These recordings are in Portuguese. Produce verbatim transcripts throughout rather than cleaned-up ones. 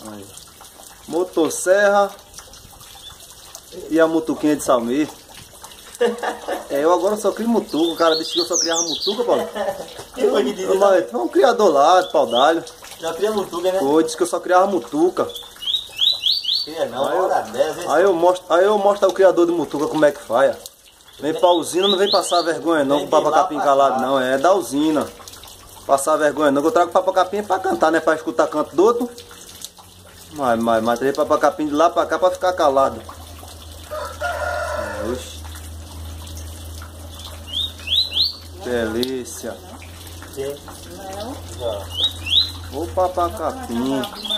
Aí. Motosserra e a mutuquinha de Salmir. É, eu agora só crio mutuca. O cara disse que eu só criava mutuca, Paulo. Quem foi que disse isso? Foi um criador lá de Pau d'Alho. Já cria mutuca, né? Foi, disse que eu só criava mutuca. Cria não, Aí eu- hora dez, Aí eu mostro, aí eu mostro ao criador de mutuca como é que faz. Vem pra usina, não vem passar vergonha não Vem com o de lá papacapim pra calado cá. não, é da usina. Passar vergonha não, que eu trago papacapim pra cantar, né? Pra escutar canto do outro. Mas, mas, mas trazer papacapim de lá pra cá pra ficar calado. Oxi. Delícia. Sim. Não. Já. O papacapim.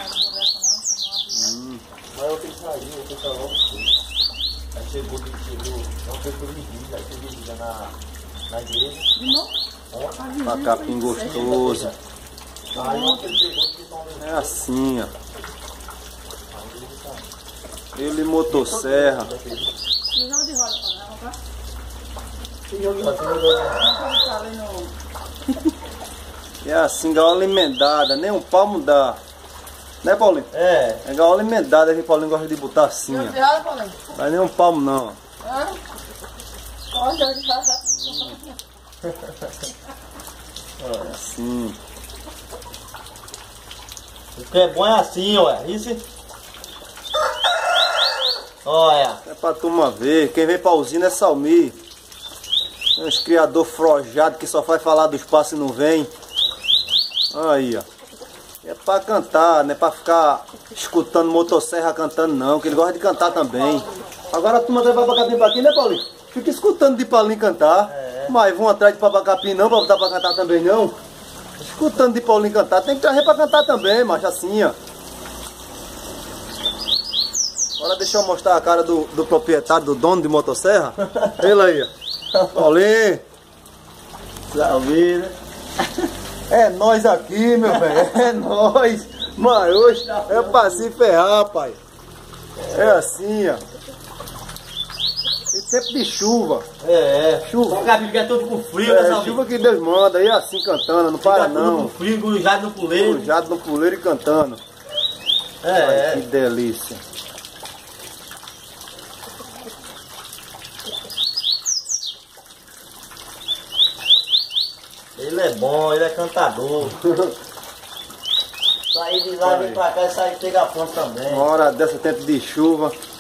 Mas eu tenho que sair, eu tenho que sair logo cedo. Aí chegou, chegou, não foi por vigília, aí foi vigília na, na igreja. De novo? Ontem. Papacapim gostoso. Aí ontem ele chegou, que estão É assim, ó. Ele motosserra. E jogo de roda pra lá, rapaz? Sim, Tá ali no... É assim, gaiola emendada, nem um palmo dá. Né, Paulinho? É, É gaiola emendada que o Paulinho gosta de botar assim, Jogo ó. de roda, Paulinho? Não é nem um palmo não. Hã? Olha, jogo de roda. É assim. o que é bom é assim, ó. Isso. Olha. É pra turma ver. Quem vem pra usina é Salmir. Tem uns criador frojado que só faz falar do espaço e não vem. Aí, ó. É pra cantar, não é pra ficar escutando motosserra cantando não, que ele gosta de cantar também. Agora a turma traz papacapim pra aqui, né, Paulinho? Fica escutando de Paulinho cantar. É. Mas vão atrás de papacapim não, pra botar pra cantar também não. Escutando de Paulinho cantar, tem que trazer pra cantar também, mas assim, ó. Agora deixa eu mostrar a cara do, do proprietário, do dono de motosserra. Ele aí, ó. Paulinho. Salve, né? É nós aqui, meu velho. É nós. Mas hoje é pra se ferrar, pai. É assim, ó. E tempo de chuva. É, é. Chuva. O cabelo fica todo com frio, né, É, Salve? chuva que Deus manda. E assim cantando, não para Fica tudo não. com frio, grujado no puleiro. Crujado no puleiro e cantando. É, Ai, que é. delícia. Ele é bom, ele é cantador. Sair de lá, vir pra cá e sair pegar ponto também. Uma hora dessa, tempo de chuva.